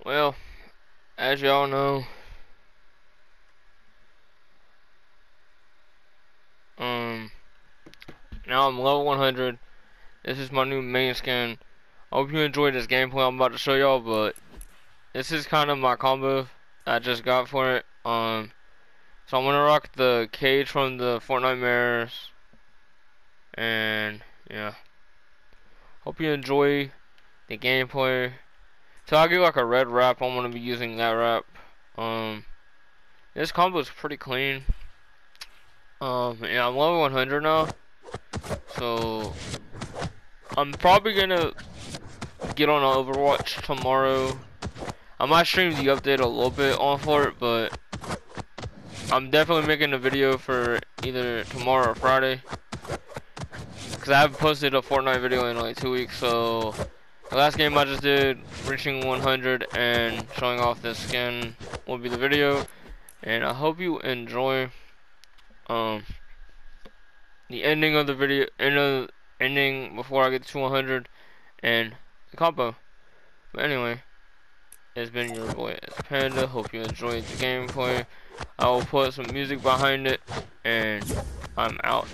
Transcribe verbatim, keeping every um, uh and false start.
Well, as y'all know, um, now I'm level one hundred. This is my new main skin. I hope you enjoyed this gameplay I'm about to show y'all, but this is kind of my combo I just got for it. Um, so I'm gonna rock the cage from the Fortnite Mirrors, and yeah, hope you enjoy the gameplay. So I get like a red wrap. I'm gonna be using that wrap. Um, this combo is pretty clean. Um, yeah, I'm level one hundred now, so I'm probably gonna get on Overwatch tomorrow. I might stream the update a little bit on for it, but I'm definitely making a video for either tomorrow or Friday, because I haven't posted a Fortnite video in like two weeks. So the last game I just did, reaching one hundred and showing off this skin, will be the video. And I hope you enjoy um the ending of the video, end of ending before I get to one hundred and the combo. But anyway, it's been your boy S Panda. Hope you enjoyed the gameplay. I will put some music behind it, and I'm out.